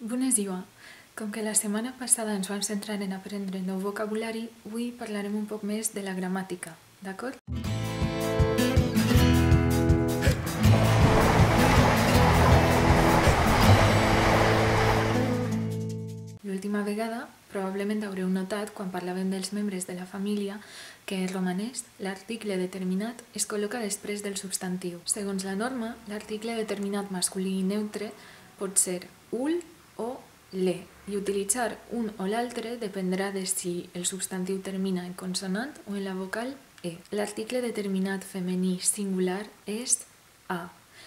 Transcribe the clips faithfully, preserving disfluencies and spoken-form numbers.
Bună ziua! Com que la setmana passada ens vam centrar en aprendre nou vocabulari, avui parlarem un poc més de la gramàtica, d'acord? L'última vegada, probablement haureu notat, quan parlàvem dels membres de la família, que en romanès l'article determinat es col·loca després del substantiu. Segons la norma, l'article determinat masculí i neutre pot ser ul o le, i utilitzar un o l'altre dependrà de si el substantiu termina en consonant o en la vocal e. L'article determinat femení singular és a.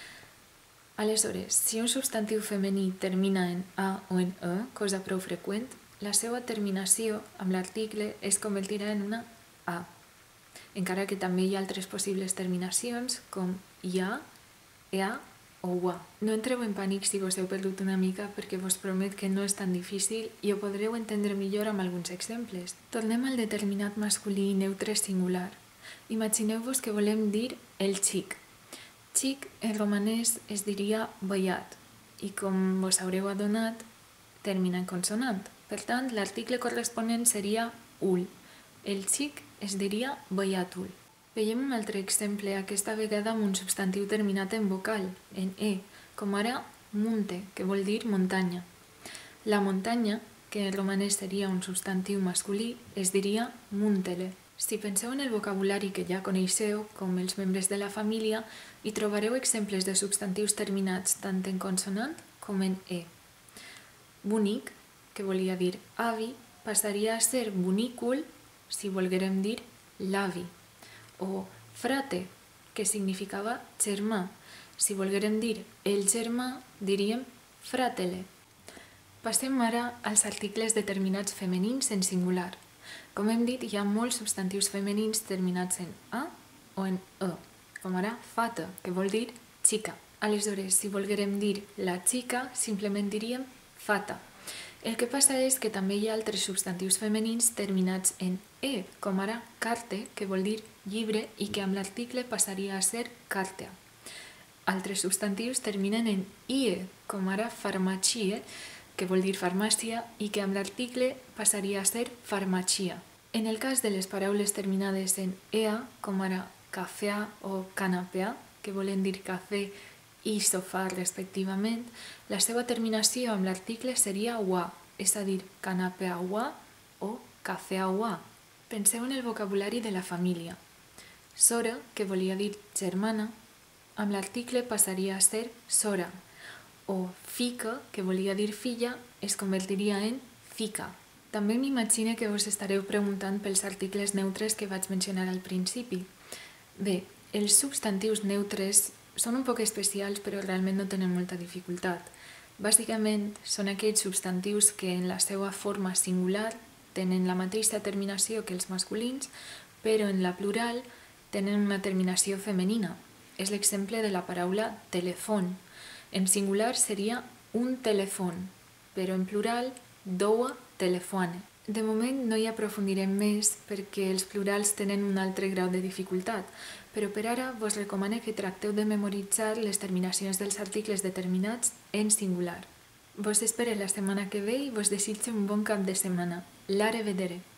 Aleshores, si un substantiu femení termina en a o en e, cosa prou freqüent, la seva terminació amb l'article es convertirà en una a, encara que també hi ha altres possibles terminacions com ja, ea o ua. No entreu en pànic si vos heu perdut una mica perquè vos promet que no és tan difícil i ho podreu entendre millor amb alguns exemples. Tornem al determinat masculí i neutre singular. Imagineu-vos que volem dir el xic. Xic en romanès es diria băiat i, com vos haureu adonat, termina en consonant. Per tant, l'article corresponent seria ul. El xic es diria băiatul. Veiem un altre exemple, aquesta vegada amb un substantiu terminat en vocal, en e, com ara munte, que vol dir muntanya. La muntanya, que en romanès seria un substantiu masculí, es diria muntele. Si penseu en el vocabulari que ja coneixeu, com els membres de la família, hi trobareu exemples de substantius terminats tant en consonant com en e. Bonic, que volia dir avi, passaria a ser bonícul si volguérem dir l'avi. O frate, que significava germà. Si volguérem dir el germà, diríem fratele. Passem ara als articles determinats femenins en singular. Com hem dit, hi ha molts substantius femenins terminats en a o en e, com ara fata, que vol dir xica. Aleshores, si volguérem dir la xica, simplement diríem fata. El que passa és que també hi ha altres substantius femenins terminats en e, com ara carte, que vol dir llibre i que amb l'article passaria a ser cartea. Altres substantius terminen en ie, com ara farmacie, que vol dir farmàcia i que amb l'article passaria a ser farmàcia. En el cas de les paraules terminades en ea, com ara cafea o canapea, que volen dir cafè i sofà respectivament, la seva terminació amb l'article seria ua, és a dir, canapea ua o cafea ua. Penseu en el vocabulari de la família. Sora, que volia dir germana, amb l'article passaria a ser sora, o fica, que volia dir filla, es convertiria en fica. També m'imagino que vos estareu preguntant pels articles neutres que vaig mencionar al principi. Bé, els substantius neutres són un poc especials, però realment no tenen molta dificultat. Bàsicament, són aquells substantius que en la seva forma singular tenen la mateixa terminació que els masculins, però en la plural tenen una terminació femenina. És l'exemple de la paraula telefon. En singular seria un telefon, però en plural doua telefoane. De moment no hi aprofundirem més perquè els plurals tenen un altre grau de dificultat, però per ara vos recomano que tracteu de memoritzar les terminacions dels articles determinats en singular. Vos espero la setmana que ve i vos desitjo un bon cap de setmana. L'are vedere!